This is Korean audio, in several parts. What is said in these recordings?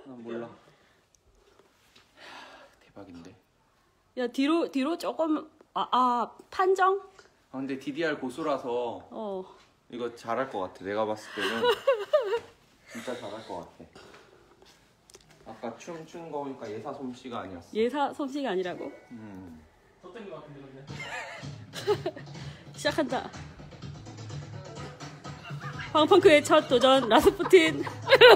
난 몰라. 대박인데. 야 뒤로 조금 판정? 근데 DDR 고수라서 이거 잘할 것 같아. 내가 봤을 때는 진짜 잘할 것 같아. 아까 춤춘 거 보니까 예사 솜씨가 아니었어. 예사 솜씨가 아니라고? 떴던 것 같은데 근데. 시작한다. 황펑크의 첫 도전 라스푸틴.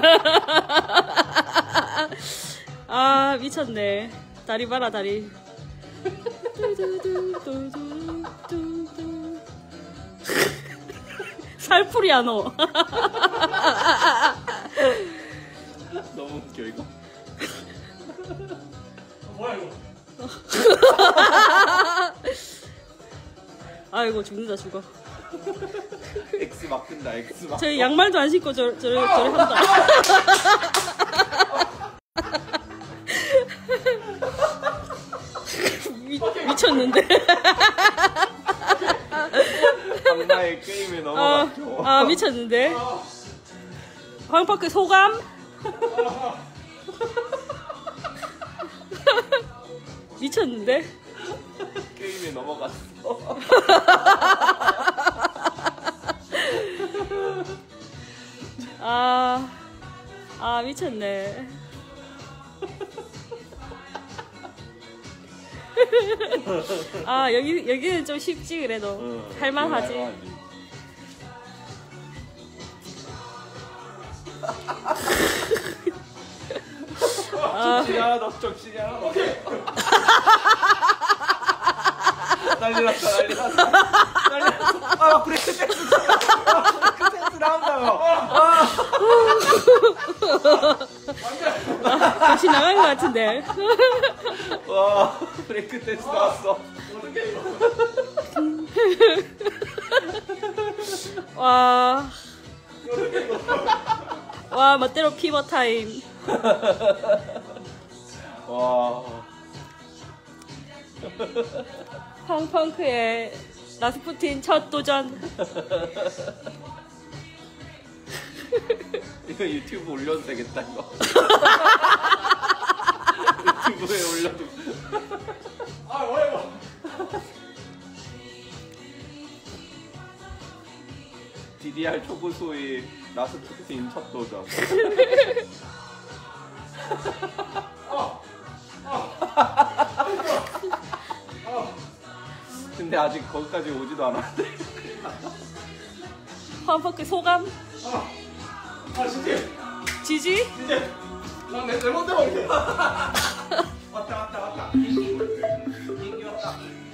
아 미쳤네. 다리 봐라 다리. 살풀이야 너. 너무 웃겨 이거. 뭐야 이거? 아이고 죽는다 죽어. X 막힌다 X 막. 저희 양말도 안 신고 저래 한다. 미쳤는데. 강나의 게임에 넘어갔죠. 미쳤는데. 황파크 소감? 미쳤는데. 게임에 넘어갔어. 미쳤네. 여기는 좀 쉽지 그래도. 할만하지. 정신이 하나도 정신이 하나도. 난리 났다. 브레이크 댄스 나온다요. 정신 나간 것 같은데. 와, 브레이크 댄스 나왔어. 어떻게 이거? 와 멋대로 피벗 타임. 와. 황펑크의 라스푸틴 첫 도전. 이거 유튜브 올려도 되겠다 이거. 유튜브에 올려도. 뭐야 이거? DDR 초고수의 라스푸틴 첫 도전. 근데 아직 거기까지 오지도 않았는데. 황펑크 소감? 진짜. 지지? 진짜. 난내 맘대로 이렇게. 왔다. 인기 왔다.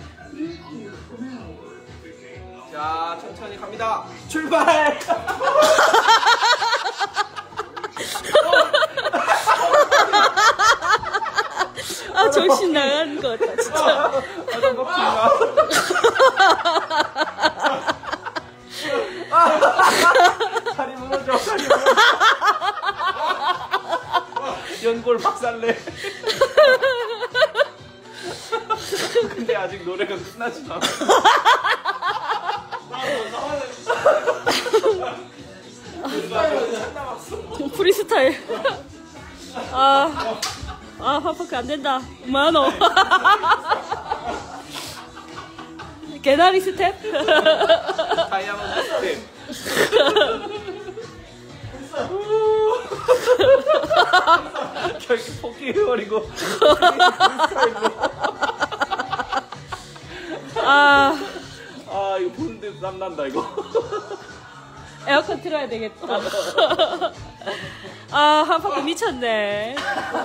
자, 천천히 갑니다. 출발! 정신 나간 것 같다 진짜. 다리 무너져. 연골 박살내. 근데 아직 노래가 끝나지 않아. 프리스타일. 황펑크 안 된다. 뭐하노? 개나리 스텝? 다이아몬드 스텝. 결국 포기해버리고. 이거 보는데 땀난다 이거. 에어컨 틀어야 되겠다. 황펑크 미쳤네.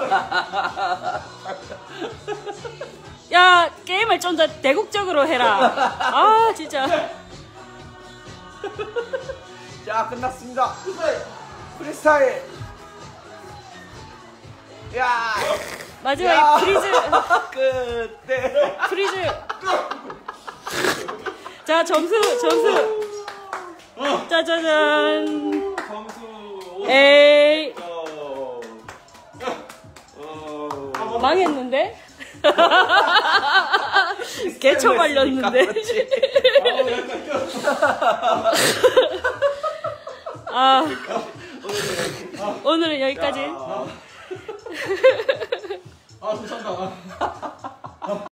야 게임을 좀 더 대국적으로 해라. 진짜. 자, 끝났습니다. 프리스타일. 야. 마지막에 프리즈. 그때. 프리즈. 자 점수. 짜자잔. 점수. 에이. 망했는데? 개처 말렸는데. 오늘은 여기까지. 아, 좋찬다.